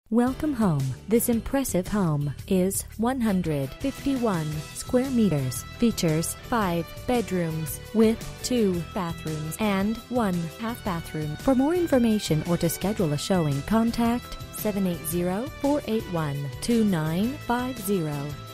Welcome home. This impressive home is 151 square meters. Features 5 bedrooms with 2 bathrooms and 1 half bathroom. For more information or to schedule a showing, contact 780-481-2950.